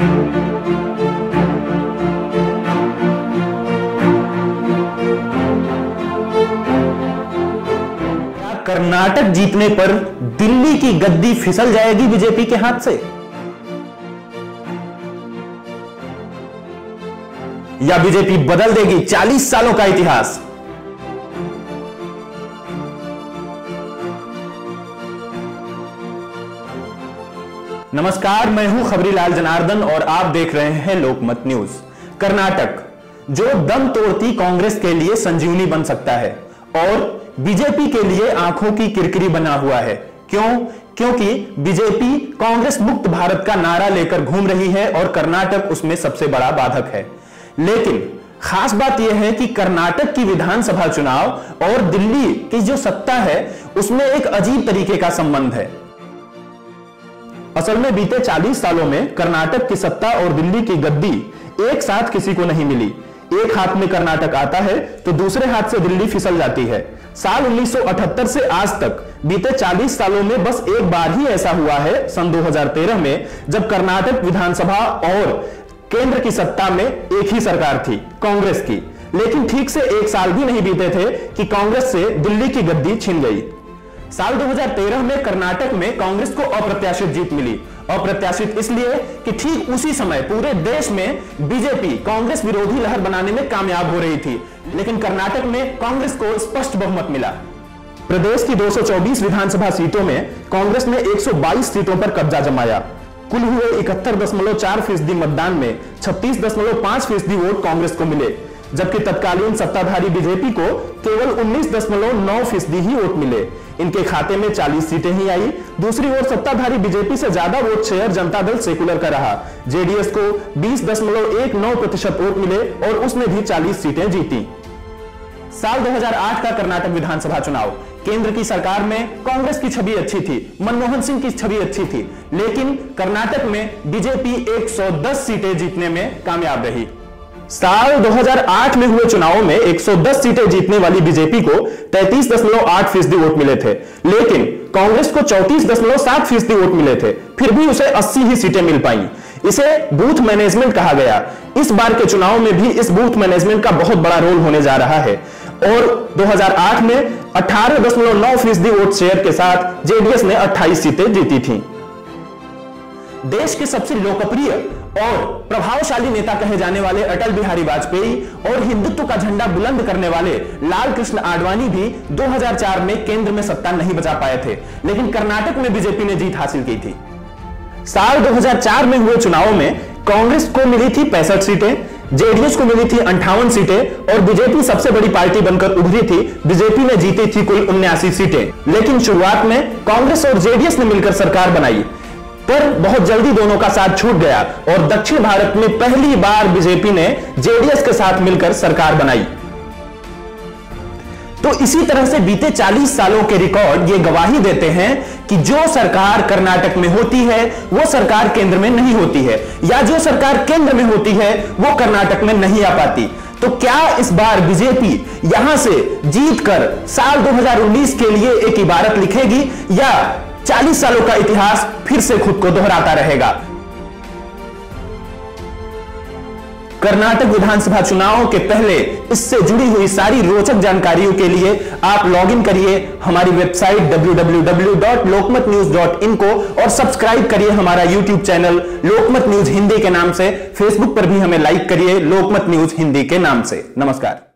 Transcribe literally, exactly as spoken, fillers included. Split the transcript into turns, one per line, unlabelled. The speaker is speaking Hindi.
कर्नाटक जीतने पर दिल्ली की गद्दी फिसल जाएगी बीजेपी के हाथ से, या बीजेपी बदल देगी चालीस सालों का इतिहास? नमस्कार, मैं हूं खबरीलाल जनार्दन और आप देख रहे हैं लोकमत न्यूज। कर्नाटक जो दम तोड़ती कांग्रेस के लिए संजीवनी बन सकता है और बीजेपी के लिए आंखों की किरकिरी बना हुआ है। क्यों? क्योंकि बीजेपी कांग्रेस मुक्त भारत का नारा लेकर घूम रही है और कर्नाटक उसमें सबसे बड़ा बाधक है। लेकिन खास बात यह है कि कर्नाटक की विधानसभा चुनाव और दिल्ली की जो सत्ता है उसमें एक अजीब तरीके का संबंध है। असल में बीते चालीस सालों में कर्नाटक की सत्ता और दिल्ली की गद्दी एक साथ किसी को नहीं मिली। एक हाथ में कर्नाटक आता है तो दूसरे हाथ से दिल्ली फिसल जाती है। साल उन्नीस सौ अठहत्तर से आज तक बीते चालीस सालों में बस एक बार ही ऐसा हुआ है, सन दो हज़ार तेरह में, जब कर्नाटक विधानसभा और केंद्र की सत्ता में एक ही सरकार थी, कांग्रेस की। लेकिन ठीक से एक साल भी नहीं बीते थे कि कांग्रेस से दिल्ली की गद्दी छिन गई। साल दो हज़ार तेरह में कर्नाटक में कांग्रेस को अप्रत्याशित जीत मिली। अप्रत्याशित इसलिए कि ठीक उसी समय पूरे देश में बीजेपी कांग्रेस विरोधी लहर बनाने में कामयाब हो रही थी। लेकिन कर्नाटक में कांग्रेस को स्पष्ट बहुमत मिला। प्रदेश की दो सौ चौबीस विधानसभा सीटों में कांग्रेस ने एक सौ बाईस सीटों पर कब्जा जमाया। कुल हुए इकहत्तर दशमलव चार फीसदी मतदान में छत्तीस दशमलव पांच फीसदी वोट कांग्रेस को मिले, जबकि तत्कालीन सत्ताधारी बीजेपी को केवल उन्नीस दशमलव नौ फीसदी ही वोट मिले। इनके खाते में चालीस सीटें ही आई। दूसरी ओर सत्ताधारी बीजेपी से ज्यादा vote share Janata Dal secular का रहा। जेडीएस को बीस दशमलव एक नौ प्रतिशत वोट मिले और उसने भी चालीस सीटें जीती। साल दो हज़ार आठ का कर्नाटक विधानसभा चुनाव, केंद्र की सरकार में कांग्रेस की छवि अच्छी थी, मनमोहन सिंह की छवि अच्छी थी, लेकिन कर्नाटक में बीजेपी एक सौ दस सीटें जीतने में कामयाब रही। साल दो हज़ार आठ में हुए चुनावों में एक सौ दस सीटें जीतने वाली बीजेपी को तैंतीस दशमलव आठ फीसदी वोट मिले थे, लेकिन कांग्रेस को चौंतीस दशमलव सात फीसदी वोट मिले थे। फिर भी उसे अस्सी ही सीटें मिल पाई। इसे बूथ मैनेजमेंट कहा गया। इस बार के चुनाव में भी इस बूथ मैनेजमेंट का बहुत बड़ा रोल होने जा रहा है और दो हज़ार आठ में अठारह दशमलव नौ फीसदी वोट शेयर के साथ जेडीएस ने अट्ठाईस सीटें जीती थी। देश के सबसे लोकप्रिय और प्रभावशाली नेता कहे जाने वाले अटल बिहारी वाजपेयी और हिंदुत्व का झंडा बुलंद करने वाले लाल कृष्ण आडवाणी भी दो हज़ार चार में केंद्र में सत्ता नहीं बचा पाए थे, लेकिन कर्नाटक में बीजेपी ने जीत हासिल की थी। साल दो हज़ार चार में हुए चुनावों में कांग्रेस को मिली थी पैंसठ सीटें, जेडीएस को मिली थी अंठावन सीटें और बीजेपी सबसे बड़ी पार्टी बनकर उभरी थी। बीजेपी ने जीती थी कुल उन्यासी सीटें। लेकिन शुरुआत में कांग्रेस और जेडीएस ने मिलकर सरकार बनाई, पर बहुत जल्दी दोनों का साथ छूट गया और दक्षिण भारत में पहली बार बीजेपी ने जेडीएस के साथ मिलकर सरकार बनाई। तो इसी तरह से बीते चालीस सालों के रिकॉर्ड ये गवाही देते हैं कि जो सरकार कर्नाटक में होती है वो सरकार केंद्र में नहीं होती है, या जो सरकार केंद्र में होती है वो कर्नाटक में नहीं आ पाती। तो क्या इस बार बीजेपी यहां से जीतकर साल दो हज़ार उन्नीस के लिए एक इबारत लिखेगी, या चालीस सालों का इतिहास फिर से खुद को दोहराता रहेगा? कर्नाटक विधानसभा चुनाव के पहले इससे जुड़ी हुई सारी रोचक जानकारियों के लिए आप लॉगिन करिए हमारी website W W W dot Lokmat news dot in को और सब्सक्राइब करिए हमारा YouTube channel Lokmat news Hindi के नाम से। फेसबुक पर भी हमें लाइक करिए लोकमत न्यूज हिंदी के नाम से। नमस्कार।